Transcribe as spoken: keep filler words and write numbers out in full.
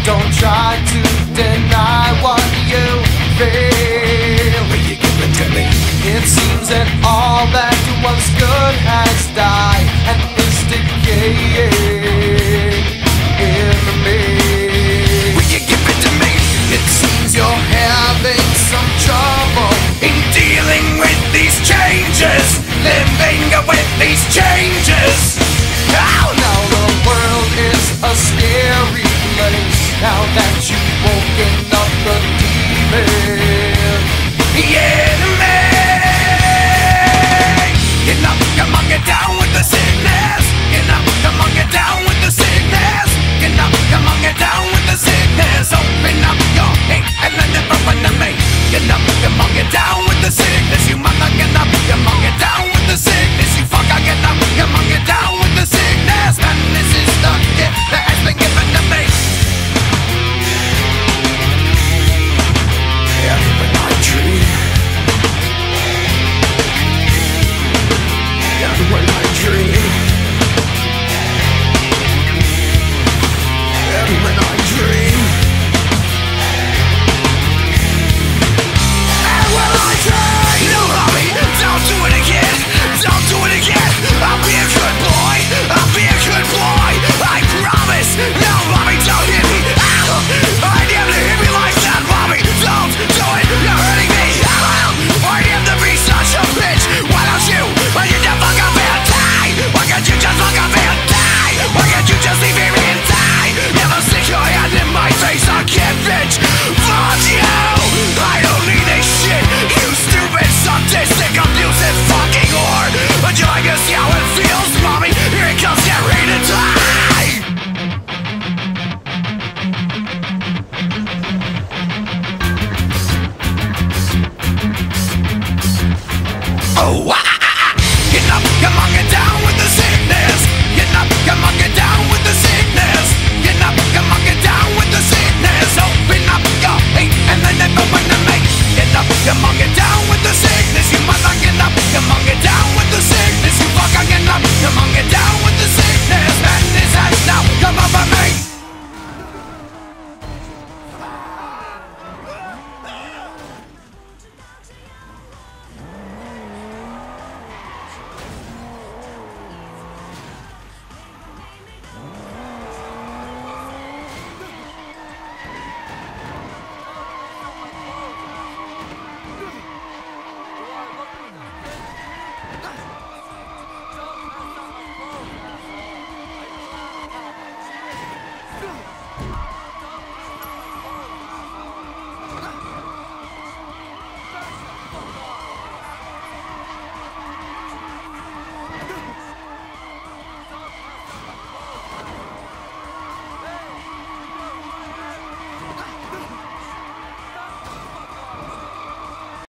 Don't try to deny what you feel. Will you give it to me? It seems that all that was good has died and is decaying in me. Will you give it to me? It seems you're having some trouble In dealing with these changes, living with these changes. now. Now the world is a scary place. Now that you've woken up the demon. Yeah, man. Get up, come on, get down with the sickness. Get up, come on, get down with the sickness. Get up, come on, get down with the sickness. Open up your hate and let it open to me. Get up, come on, get down with the sickness. You mother, get up, come on, get down with the sickness. You fucker, get up, come on, get down with the sickness. And this is the gift that has been given to me. Every night dream. Every night dream. Every night dream. And when I dream, no, mommy, don't do it again. Don't do it again. I'll be a good boy. I'll be a good boy. I promise. No, mommy, don't hit me. Ow! I need to hit me like that, mommy. Don't do it. You're hurting me. Ow! I need to be such a bitch. Why don't you? Why can't you fuck up and die? Why can't you just fuck up and die? Why can't you just leave me and die? Never stick your hand in my face. I can't bitch. Fuck you. I don't need this shit. You stupid, sadistic, abusive fucking whore. Would you like to see how it feels, mommy? Here it comes, get ready to die. Oh, ah, ah, ah. Get up, come on, get down with the sickness. Get up, come on, get down with the sickness. Get up, come on, get down with the sickness. Open up your hate and then it open to me. Get up, come on, get down with the sickness. You mother, get up, come on, get down with the sickness. You fucker, get up, come on, get down with the sickness. And this has now come over me. Go!